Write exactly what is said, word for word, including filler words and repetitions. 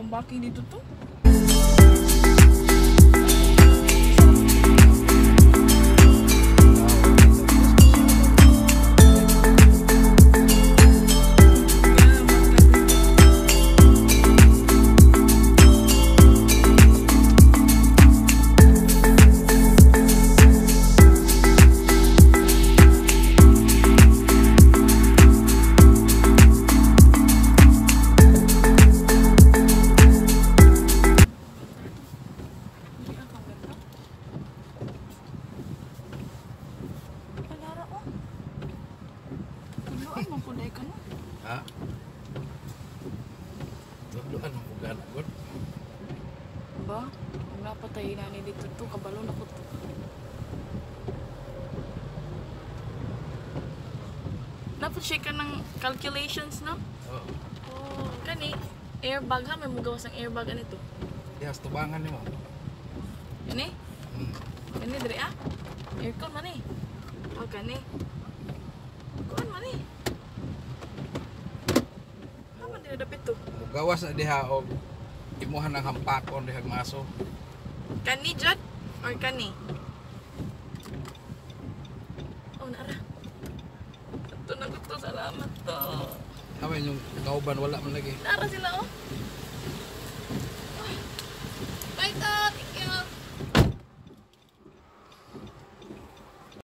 walang backing dito to. Ha? Tuluan mo kung gano'n ko. Ba? Kung napatay na ni dito to, kabalon ako to. Napag-check ka ng calculations na? Oo. Oh, kani, airbag ha? May magawas ng airbag ano ito? Yes, tubangan ni mo. Kani? Hmm. Kani, dali ah? Aircon man eh. Oh, kani. Kuan man eh. Dapit to. Gawas na diha og imuhan ng hampakon diha maso. Kani jud or kani? Oh nara. Ito na ko to, salamat to. Amen yung kauban wala man lagi. Nara sila oh. Bye tot.